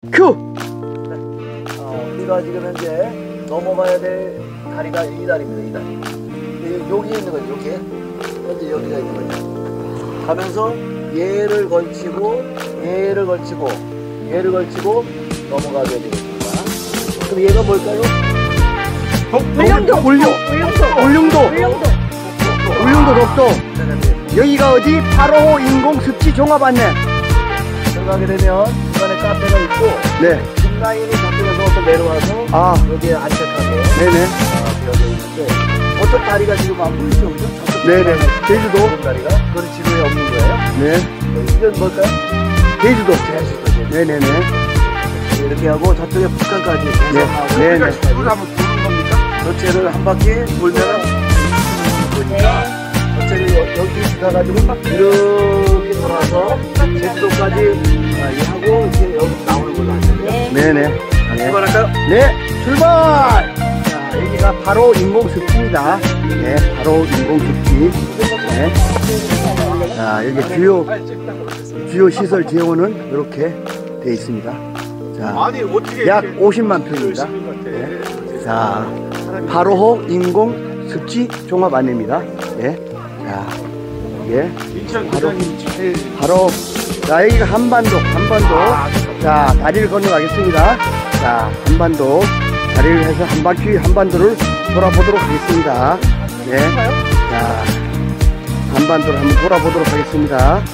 큐! 우리가 지금 현재 넘어가야 될 다리가 이 다리입니다. 이 다리. 여기에 있는 거죠. 이렇게 현재 여기가 있는 거죠. 가면서 얘를 걸치고 얘를 걸치고 얘를 걸치고 넘어가야 되겠습니다. 그럼 얘가 뭘까요? 울릉도 독도. 여기가 어디? 855 인공습지 종합안내. 들어가게 되면 중간에 카페가 있고 네. 짚라인이 저쪽에서 내려와서 여기에 안착하게 네네. 되어져 있는데 저쪽 다리가 지금 안 보이죠? 그죠? 저쪽 네네. 제주도. 다리가 그건 지도에 없는 거예요. 네. 이건 뭘까요? 제주도. 네네네. 이렇게 하고 저쪽에 북한까지 계속 하고 네네. 이걸 한번 도는 겁니까? 전체를 한 바퀴 돌면은 보니까 전체를 여기 가가지고 이렇게 돌아서 제주도까지 하고 이렇게 여기 나오는 걸로 하시네요. 네네. 출발할까요? 네, 출발! 자, 여기가 바로 인공습지입니다. 네, 바로 인공습지. 네. 자, 여기 주요 시설 제원은 이렇게 되어 있습니다. 자, 약 50만 평입니다. 네. 자, 855 인공습지 종합 안내입니다. 네. 자, 이게 바로 자, 여기가 한반도. 자, 다리를 건너가겠습니다. 자, 한반도 다리를 해서 한 바퀴 한반도를 돌아보도록 하겠습니다. 네. 자, 한반도를 한번 돌아보도록 하겠습니다.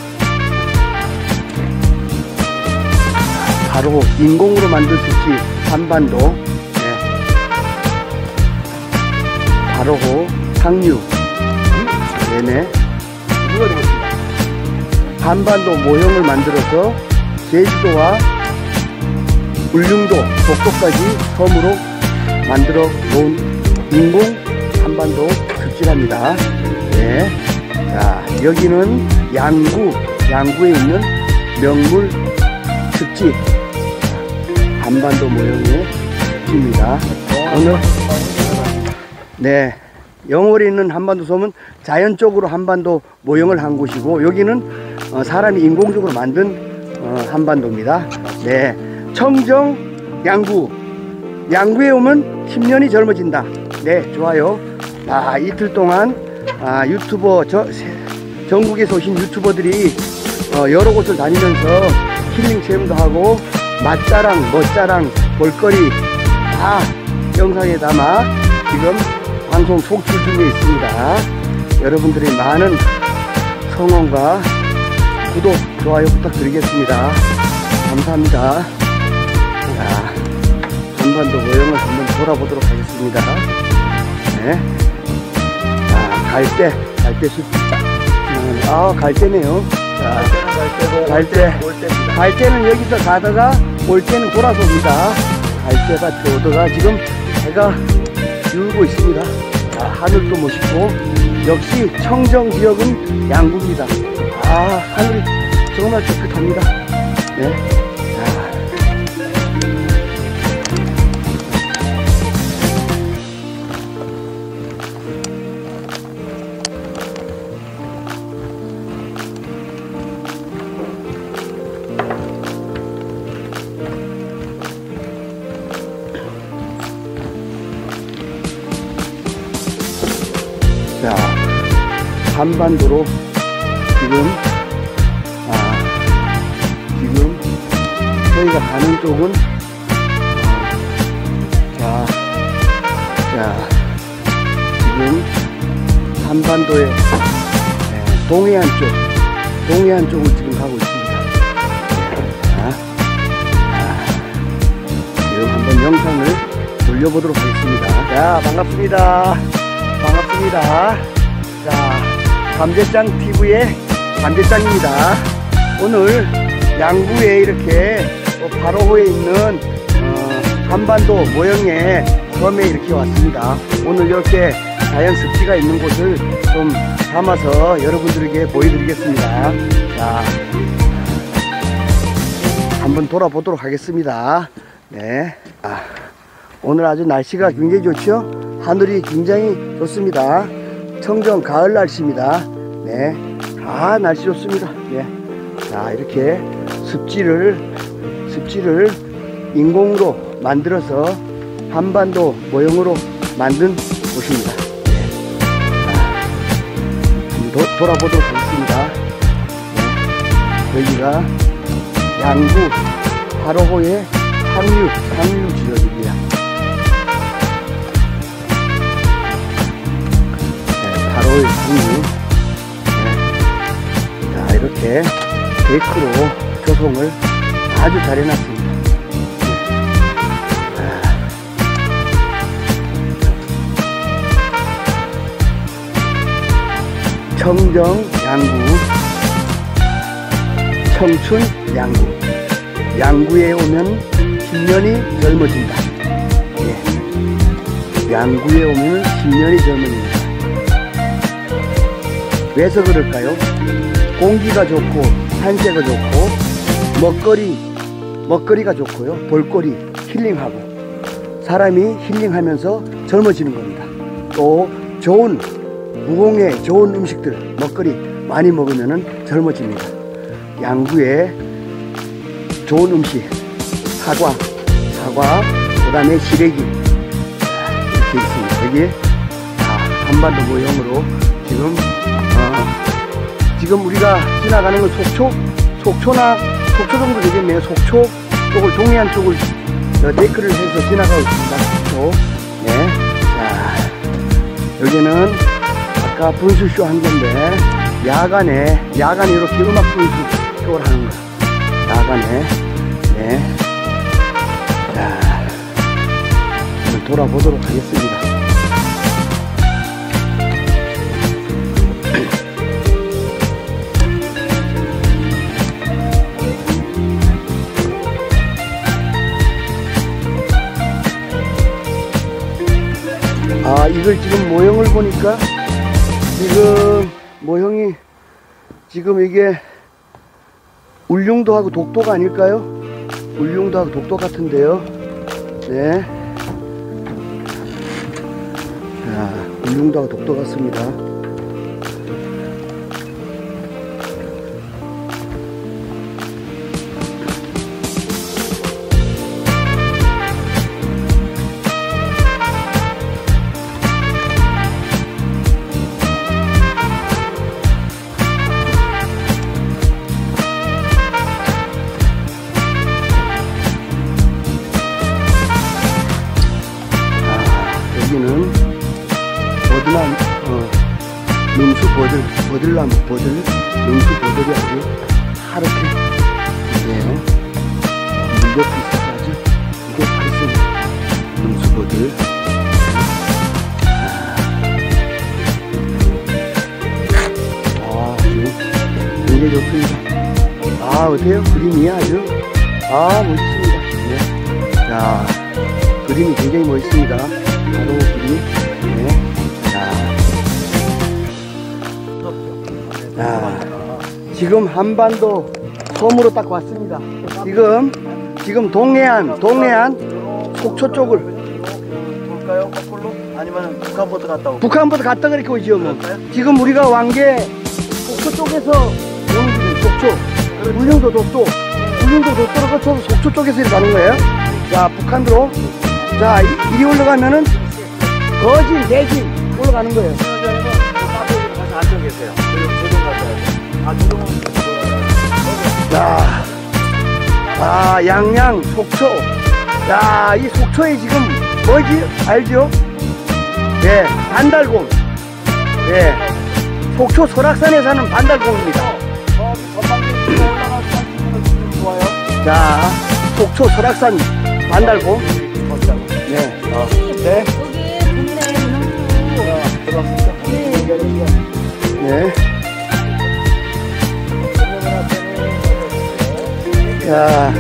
바로 인공으로 만든 습지 한반도. 네. 바로 상류. 네네. 한반도 모형을 만들어서 제주도와 울릉도, 독도까지 섬으로 만들어 놓은 인공 한반도 습지랍니다. 네. 자, 여기는 양구에 있는 명물 습지, 한반도 모형의 습지입니다. 오늘, 네. 영월에 있는 한반도 섬은 자연적으로 한반도 모형을 한 곳이고, 여기는 사람이 인공적으로 만든 한반도입니다. 네. 청정 양구에 오면 10년이 젊어진다. 네, 좋아요. 이틀 동안 유튜버 전국에서 오신 유튜버들이 여러 곳을 다니면서 힐링 체험도 하고 맛자랑, 멋자랑, 볼거리 다 영상에 담아 지금 방송 송출 중에 있습니다. 여러분들의 많은 성원과 구독, 좋아요 부탁드리겠습니다. 감사합니다. 자, 한반도 모형을 한번 돌아보도록 하겠습니다. 네. 자, 갈대네요. 자, 갈대는 여기서 가다가 올 때는 돌아서 옵니다. 갈대밭에 오다가 지금 해가 지우고 있습니다. 자, 하늘도 멋있고, 역시 청정 지역은 양구입니다. 하늘이 정말 깨끗합니다. 네. 자, 한반도로 지금 저희가 가는 쪽은 지금 한반도의 동해안 쪽을 지금 가고 있습니다. 지금 한번 영상을 돌려보도록 하겠습니다. 자, 반갑습니다. 자, 감재짱 TV의 감재짱입니다. 오늘 양구에 이렇게 855에 있는 한반도 모형의 섬에 이렇게 왔습니다. 오늘 이렇게 자연 습지가 있는 곳을 좀 담아서 여러분들에게 보여드리겠습니다. 자, 한번 돌아보도록 하겠습니다. 네. 오늘 아주 날씨가 굉장히 좋죠? 하늘이 굉장히 좋습니다. 청정 가을 날씨입니다. 네. 날씨 좋습니다. 네. 자, 이렇게 습지를 인공으로 만들어서 한반도 모형으로 만든 곳입니다. 한번 돌아보도록 하겠습니다. 여기가 양구 8호호의 상류 지역입니다. 8호의 상류. 자, 이렇게 데크로 조성을 아주 잘 해놨습니다. 청정 양구, 청춘 양구. 양구에 오면 10년이 젊어진다. 예. 양구에 오면 10년이 젊어진다. 왜서 그럴까요? 공기가 좋고 산세가 좋고 먹거리가 좋고요. 볼거리 힐링하고 사람이 힐링하면서 젊어지는 겁니다. 또 좋은 무공해 좋은 음식들 먹거리 많이 먹으면 젊어집니다. 양구에 좋은 음식 사과 그 다음에 시래기 이렇게 있습니다. 여기 한반도 모형으로 지금 우리가 지나가는 건 속초 정도 되겠네요. 속초 쪽을 동해안 쪽을 데크를 해서 지나가고 있습니다. 속초. 네. 자, 여기는 아까 분수쇼 한 건데 야간에 이렇게 음악 분수쇼를 하는 거. 야간에. 네. 자, 한번 돌아보도록 하겠습니다. 이걸 지금 모형을 보니까 지금 모형이 지금 이게 울릉도하고 독도가 아닐까요? 울릉도하고 독도 같은데요. 네. 자, 울릉도하고 독도 같습니다. 여기는 능수버들나무 능수버들이 아주 하얗게 있네요. 물 옆에 있어서 아주 이게 맛있습니다. 능수버들. 굉장히 좋습니다. 어때요? 그림이 아주 멋있습니다. 네. 자, 그림이 굉장히 멋있습니다. 바로 그림. 네. 자, 지금 한반도 섬으로 딱 왔습니다. 지금 동해안 속초 쪽을 볼까요? 거꾸로? 아니면 북한부터 갔다 오고? 북한부터 갔다 그렇게 오죠. 뭐. 지금 우리가 왕계 속초 쪽에서 오는 길은 속초, 울릉도 독도를 거쳐서 속초 쪽에서 이렇게 가는 거예요. 자, 북한으로. 자, 이리 올라가면은 거진, 대진 올라가는 거예요. 가서 앉아 계세요. 조정 가셔야 돼요. 자, 양양, 속초. 자, 이 속초에 지금 뭐지? 알죠? 네, 반달곰. 네, 속초 설악산에 사는 반달곰입니다. 자, 속초 설악산 반달곰. 네. 네. 네. 자.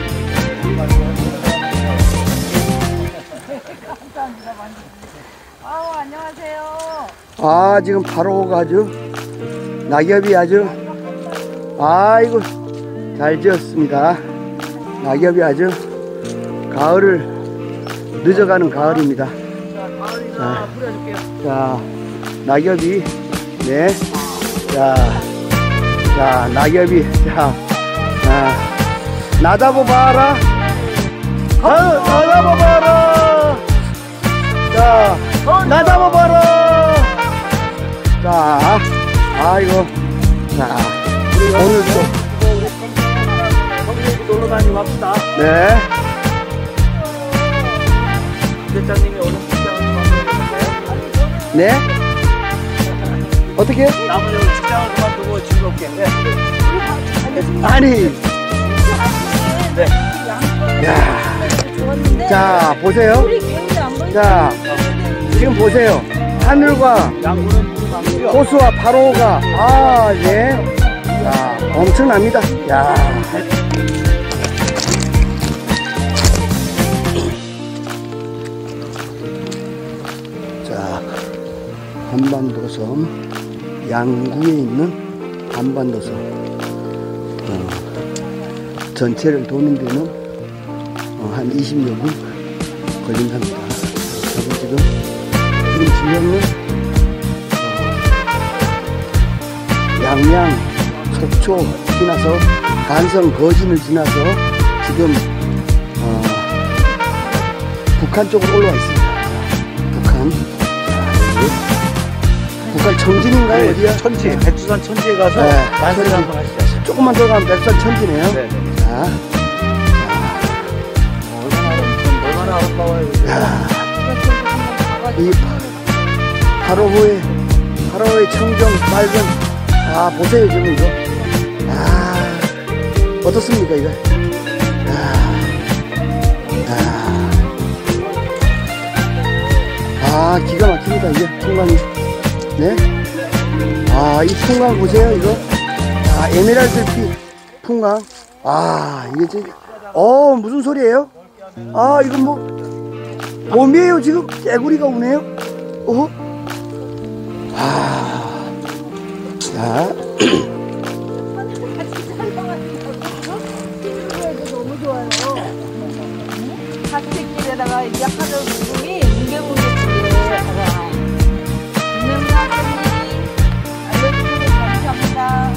안녕하세요. 지금 바로 아주 낙엽이 아주 아이고 잘 지었습니다. 낙엽이 아주 가을을 늦어가는 가을입니다. 자, 낙엽이 네. 자, 낙엽이 나다고 봐라. 이거. 자, 오늘 또. 형님 놀러 다니고 합시다. 네. 대장님이 오늘 직장을 그만두고 네? 어떻게? 남은 여기 직장을 그만두고 즐겁게. 네. 아니. 네. 야. 자, 보세요. 자, 지금 보세요. 하늘과 양구는 무슨 망고요? 호수와 바로가, 아, 예. 자, 엄청납니다. 야. 자, 한반도섬 양구에 있는 한반도섬 전체를 도는 데는 한 20여 분 걸린답니다. 그리고 지금 지역은 양양, 속초 지나서 간성, 거진을 지나서 지금 북한 쪽으로 올라와 있습니다. 북한. 북한 청진인가요? 네, 어디야? 천지, 백두산 천지에 가서 네, 만세를 천지. 한번 하시죠. 조금만 더 가면 백두산 천지네요. 네. 자, 얼마나 아름다워요. 야, 이 바로의 청정 맑은, 아, 보세요, 지금 이거. 아, 어떻습니까, 이거? 아, 기가 막힙니다, 이게, 풍광이. 네? 아, 이 풍광 보세요, 이거. 아, 에메랄드빛 풍광. 아, 이게 지금, 무슨 소리예요? 아, 이건 봄이에요, 지금? 개구리가 우네요? 어허? 아, 자. 너무 좋아요. 핫팩길에다가 약하는 부분이 뭉게뭉게지게 유명하더니 알려주셔서 감사합니다.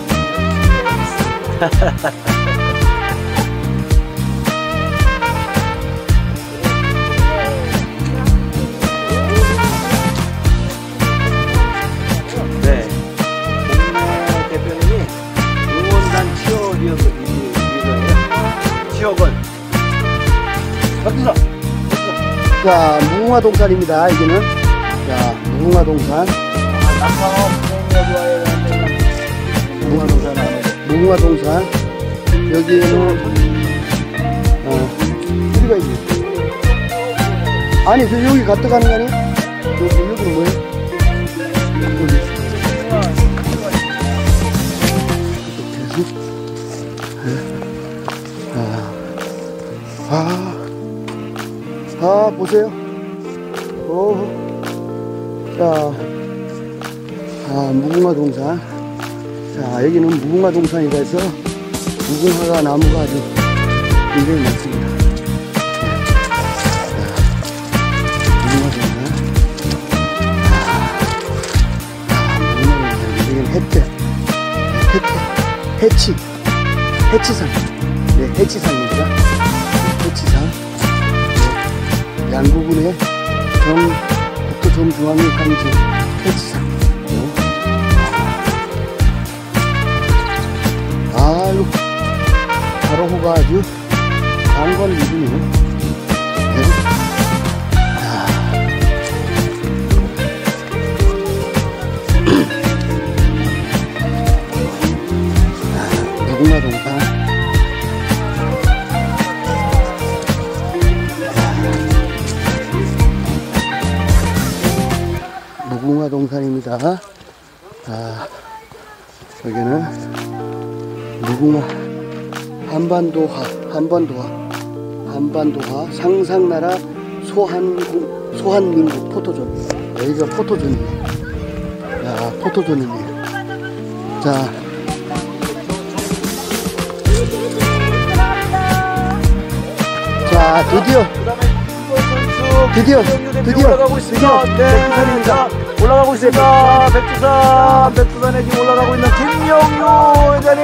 네. 공매 대표님이 응원단 치어리어거든요. 치어건. 박수사. 자, 무궁화동산입니다, 여기는. 자, 무궁화동산. 무궁화동산. 여기는, 어디가 있지? 아니, 저 여기 갔다 가는 거 아니야? 여기는 뭐예요? 보세요. 자, 무궁화동산. 자, 여기는 무궁화동산이라 해서 무궁화가 나무가 아주 굉장히 많습니다. 무궁화동산. 무궁화동산. 여기는 해치산. 네, 해치산입니다. 해치산. 양구군의 국토 정중앙리 관지 해치산. 아유, 바로호가 아주 광관 이름이에요. 네. 무궁화동산. 무궁화동산입니다. 여기는 무궁화 한반도화 상상나라 소한민국 포토존. 여기가 포토존이네. 야, 포토존이네. 자, 드디어 올라가고 있습니다. 백두산입니다. 올라가고 있습니다. 백두산에 지금 올라가고 있는 김영유 회장님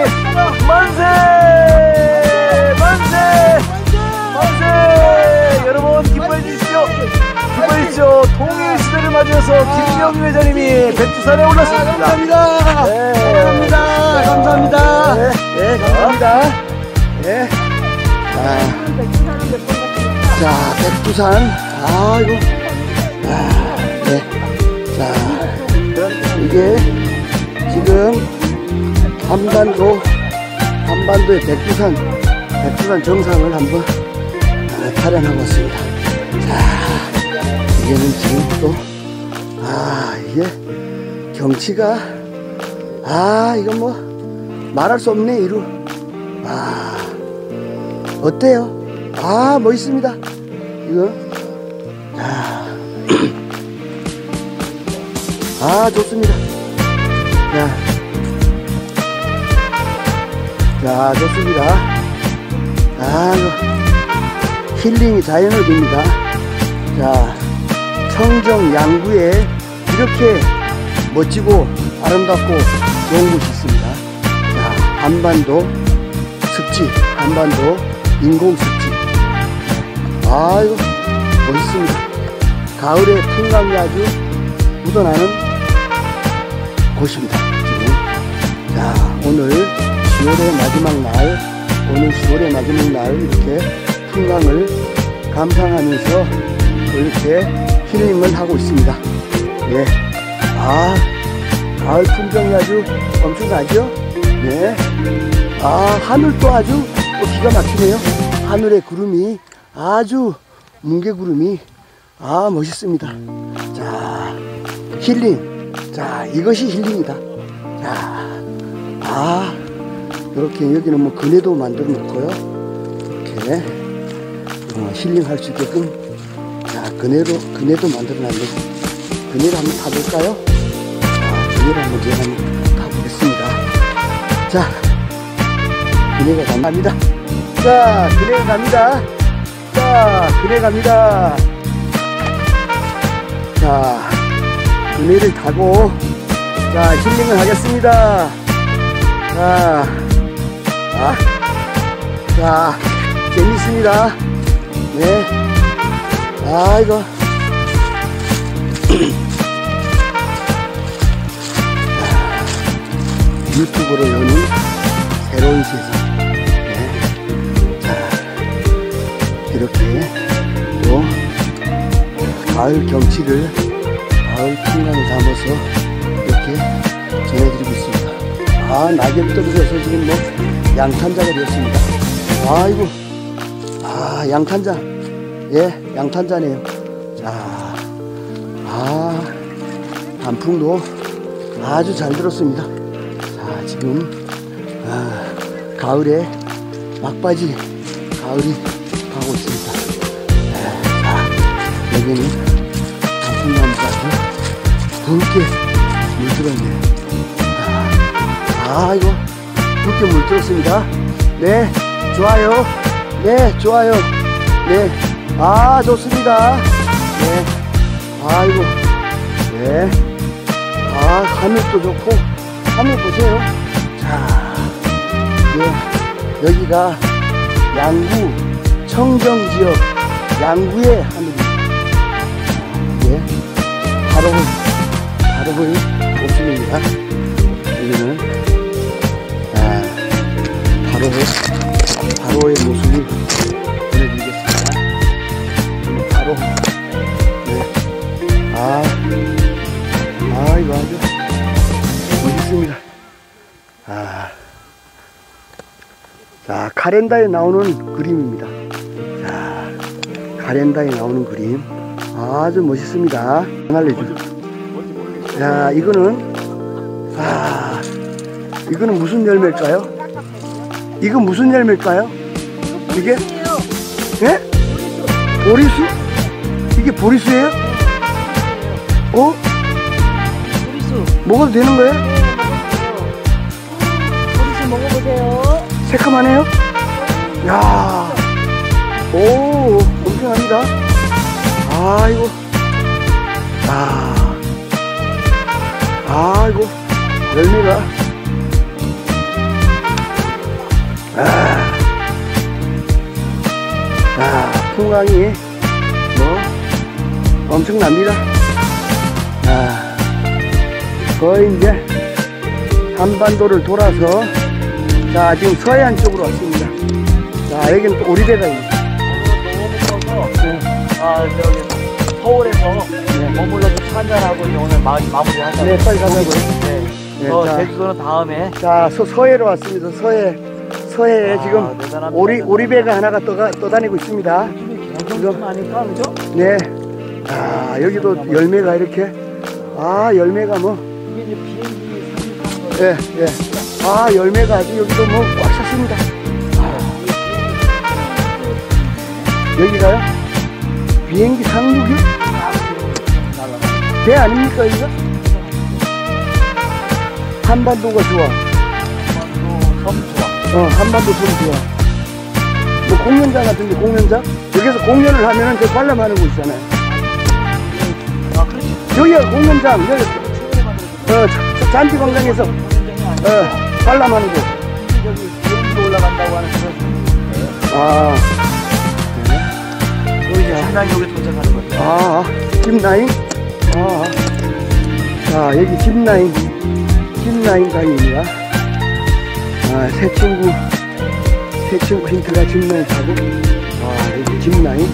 만세! 여러분 기뻐해 주십시오. 통일 시대를 맞이해서 김영유 김영규 회장님이 백두산에 올랐습니다. 감사합니다. 네. 감사합니다. 감사합니다. 네, 감사합니다. 네. 자, 백두산. 아이고. 네. 자, 이게 지금 한반도의 백두산 정상을 한번 촬영하고 있습니다. 자, 이게는 지금 또, 이게 경치가, 이건 뭐, 말할 수 없네, 이루. 어때요? 멋있습니다. 이거. 좋습니다. 자, 좋습니다. 힐링이 자연을 줍니다. 자, 청정 양구에 이렇게 멋지고 아름답고 좋은 곳이 있습니다. 자, 한반도 습지, 한반도 인공 습지. 아이고, 멋있습니다. 가을에 풍광이 아주 묻어나는 곳입니다. 지금. 자, 오늘 10월의 마지막 날, 이렇게 풍광을 감상하면서 이렇게 힐링을 하고 있습니다. 예. 가을 풍경이 아주 엄청나죠? 네. 하늘도 아주 또 기가 막히네요. 하늘의 구름이 아주 뭉게구름이 멋있습니다. 자, 힐링. 자, 이것이 힐링이다. 자, 이렇게 여기는 뭐 그네도 만들어 놓고요. 이렇게 힐링할 수 있게끔. 자, 그네도 만들어 놨네요. 그네를 한번 타볼까요? 그네를 한번 제가 한번 타보겠습니다. 자, 그네가 갑니다. 자, 그네가 갑니다. 자, 그네 갑니다. 자, 그네를 타고, 자, 힐링을 하겠습니다. 자, 재밌습니다. 네. 이거. 유튜브로 여는 새로운 세상. 네. 자, 이렇게 또 가을 경치를, 가을 풍광을 담아서 이렇게 전해드리고 있습니다. 낙엽이 떨어져서 지금 뭐 양탄자가 되었습니다. 아이고. 양탄자. 예, 양탄자네요. 자, 단풍도 아주 잘 들었습니다. 자, 지금 가을에 막바지 가을이 가고 있습니다. 자, 여기는 단풍나무가 아주 붉게 물들었네요. 이거 붉게 물들었습니다. 네, 좋아요. 네, 좋아요. 네, 좋습니다. 네, 아이고. 네, 하늘도 좋고, 하늘 보세요. 자, 네, 여기가 양구 청정지역 양구의 하늘입니다. 네, 바로의 모습입니다. 여기는 바로의 모습을 보내드리겠습니다. 바로. 네, 이거 아주 멋있습니다. 자, 카렌다에 나오는 그림입니다. 자, 카렌다에 나오는 그림 아주 멋있습니다. 알려주죠. 자, 이거는 무슨 열매일까요? 이거 무슨 열매일까요? 이게? 예? 보리수? 이게 보리수예요? 보리수. 먹어도 되는 거예요? 보리수 먹어보세요. 새까만해요? 야, 오, 엄청납니다. 아이고, 아이고, 열매가, 풍광이 뭐 엄청납니다. 거의 이제 한반도를 돌아서 자 지금 서해안 쪽으로 왔습니다. 자 여기는 또 오리배가 있네. 너무 무서워서 저기 서울에서 머물러서 차 한잔하고 이제 오늘 마무리하자. 네 빨리 가자고요. 네. 네, 자, 제주도는 다음에. 자 서해로 왔습니다. 서해에 지금 대단합니다. 오리배가 하나가 떠다니고 있습니다. 지금 아닐까 그죠? 네. 아 여기도 열매가 이렇게 열매가 뭐 이게 이제 비행기 예, 예. 열매가 아주 여기도 뭐 꽉 찼습니다. 여기가요? 비행기 상륙이? 배 아닙니까, 여기가? 한반도가 좋아. 한반도 섬 좋아. 뭐 공연장 같은데, 공연장? 여기서 공연을 하면은 저 관람하는 곳 있잖아요. 여기가 공연장, 여기, 잔디광장에서, 관람하는 곳. 저기 비행기 올라간다고 하는 그런. 여기 이제 한강역에 도착하는 거죠. 짚라인? 자, 여기 짚라인 강입니다. 새 친구 힌트가 짚라인 타고, 여기 짚라인도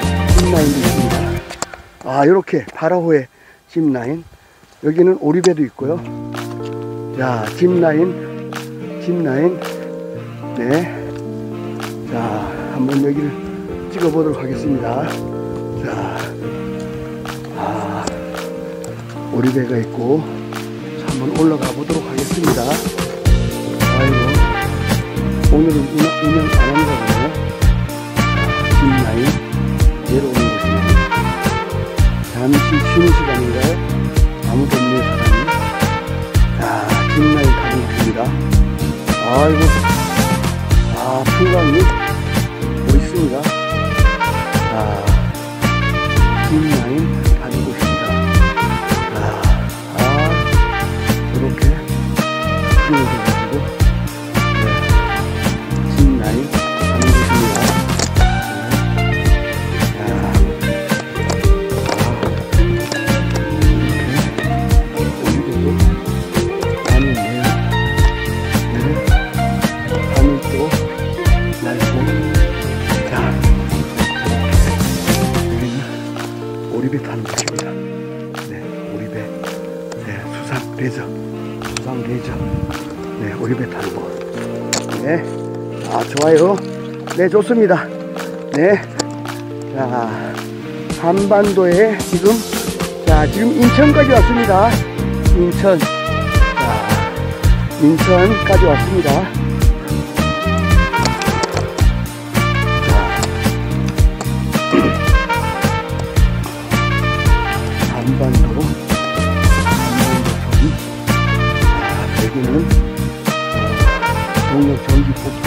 있습니다. 요렇게 파라호의 짚라인. 여기는 오리배도 있고요. 자, 짚라인. 네. 자, 한번 여기를 찍어보도록 하겠습니다. 자, 오리배가 있고, 자, 한번 올라가 보도록 하겠습니다. 아이고, 오늘은 운영 안 한다 보네요. 짚라인, 내려오는 곳이네요. 잠시 쉬는 시간인가요? 아무도 없네요, 사람이. 자, 짚라인 타는 곳입니다. 아이고, 풍광이 멋있습니다. 자, 짚라인 가는 곳입니다. 이렇게 그려져가지고, 짚라인 가는 곳입니다. 오리배 타는 곳입니다. 네, 오리배. 네, 수상 레저. 네, 오리배 타는 곳. 네, 좋아요. 네, 좋습니다. 네, 자, 한반도에 지금 인천까지 왔습니다. 인천까지 왔습니다. 한반도 섬. 여기는 동력 전기 복수.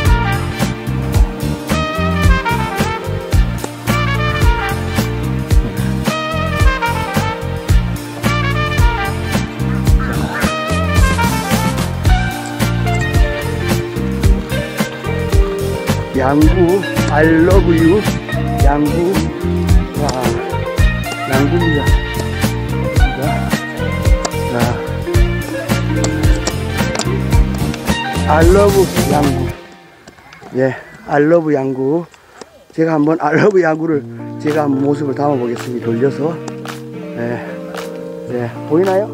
양구, I love you. 양구. 양구입니다. I love 양구. 예, I love 양구. 제가 한번 I love 양구를 제가 한번 모습을 담아 보겠습니다. 돌려서. 네, 보이나요?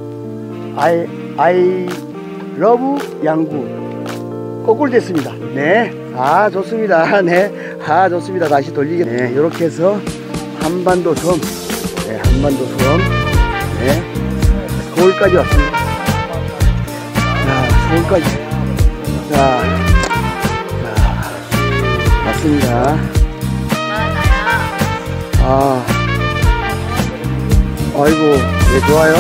I love 양구. 거꾸로 됐습니다. 네, 좋습니다. 네, 좋습니다. 다시 돌리게. 네, 이렇게 해서 한반도 섬. 네, 한반도 섬. 네, 서울까지 왔습니다. 서울까지. 왔습니다. 아이고, 네, 좋아요.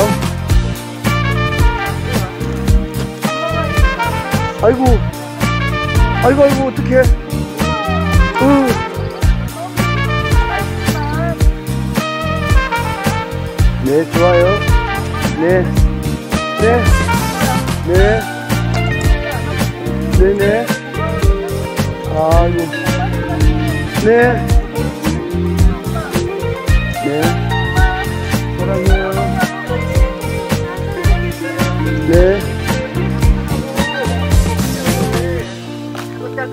아이고, 어떡해. 네, 좋아요. 네. 아이고. 네. 사랑해요.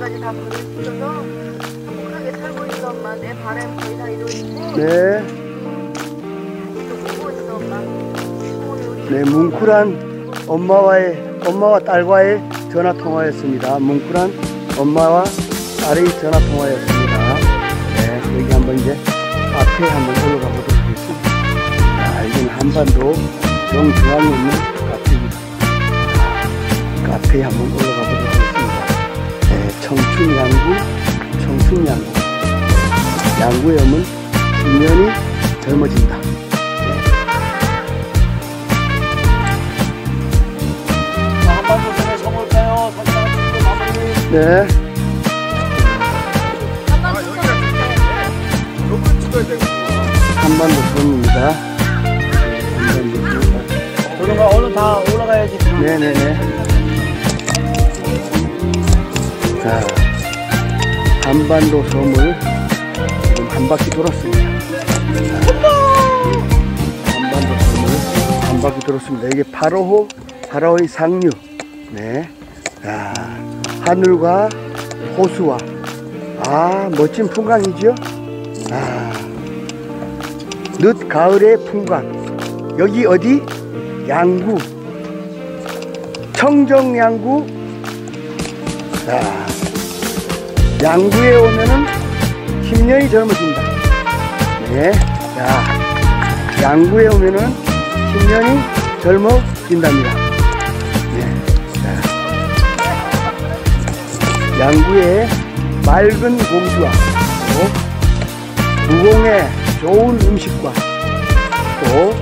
지금까지 다 글을 쓰셔서 행복하게 살고 있어 엄마. 내 바람 거의 다 이루어지고 네. 또 보고 있어 엄마. 우리 네, 뭉클한 엄마와 딸과의 전화 통화였습니다. 뭉클한 엄마와 딸의 전화 통화였습니다. 네, 여기 한번 이제 앞에 한번 올라가 보도록 하겠습니다. 자, 여기는 한반도 정중앙에 있는 카페입니다. 카페에 한번 올라가 보도록 하겠습니다. 네, 청춘 양구. 양구의 엄은 중년이 젊어진다. 한반도 섬에 서볼까요? 사진 하나 찍고 마무리. 네. 한반도 섬입니다. 한반도 섬. 도로가 얼른 다 올라가야지. 네네네. 자, 한반도 섬을 지금 한 바퀴 돌았습니다. 한반도 섬을 한 바퀴 돌았습니다. 이게 8호의 상류. 네. 자, 하늘과 호수와 멋진 풍광이죠. 늦 가을의 풍광. 여기 어디? 양구, 청정 양구. 자, 양구에 오면은 10년이 젊어진다. 네. 자, 양구에 오면은 10년이 젊어진답니다. 네. 자, 양구에 맑은 공주와 또 무공의 좋은 음식과 또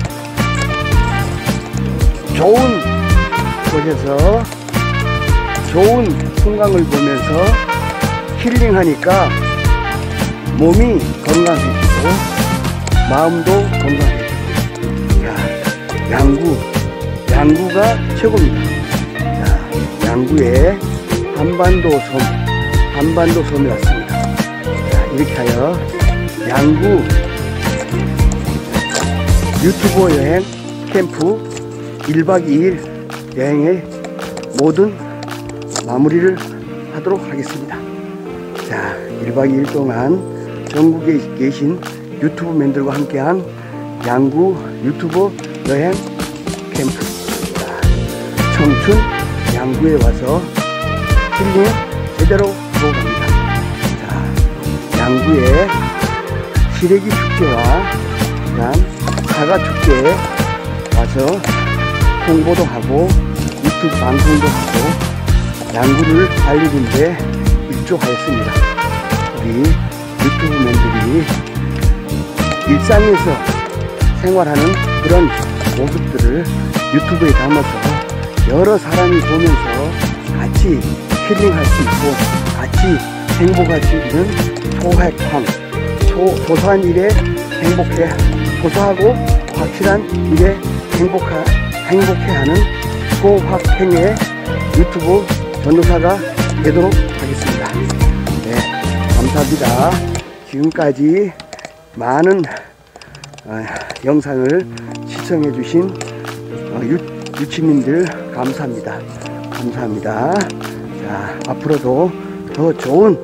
좋은 곳에서 좋은 풍광을 보면서 힐링하니까 몸이 건강해지고 마음도 건강해지고. 자, 양구가 최고입니다. 자, 양구의 한반도 섬에 왔습니다. 자, 이렇게 하여 양구 유튜버 여행 캠프 1박 2일 여행의 모든 마무리를 하도록 하겠습니다. 자, 1박 2일 동안 전국에 계신 유튜브맨들과 함께한 양구 유튜버 여행 캠프. 자, 청춘 양구에 와서 힐링 제대로 하고 갑니다. 자, 양구의 시래기 축제와 사과 축제에 와서 홍보도 하고 유튜브 방송도 하고 양구를 알리는데 일조하였습니다. 우리 유튜브맨들이 일상에서 생활하는 그런 모습들을 유튜브에 담아서 여러 사람이 보면서 같이 힐링할 수 있고 같이 행복할 수 있는 소소한 일에 소소하고 확실한 일에 행복해하는 소확행의 유튜브 전도사가 되도록 하겠습니다. 네, 감사합니다. 지금까지 많은 영상을 시청해 주신 유치민들 감사합니다. 자, 앞으로도 더 좋은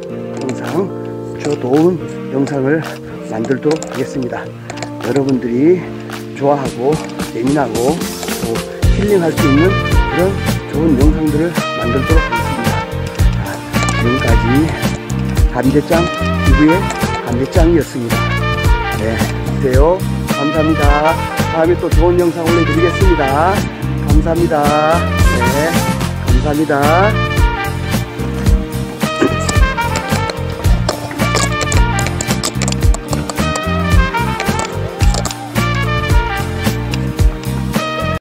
영상을 만들도록 하겠습니다. 여러분들이 좋아하고 재미나고 또 힐링할 수 있는 그런 좋은 영상들을 만들도록 하겠습니다. 자, 지금까지 감대짱 TV의 감대짱이었습니다. 네, 안녕하세요. 감사합니다. 다음에 또 좋은 영상 올려드리겠습니다. 감사합니다. 네, 감사합니다.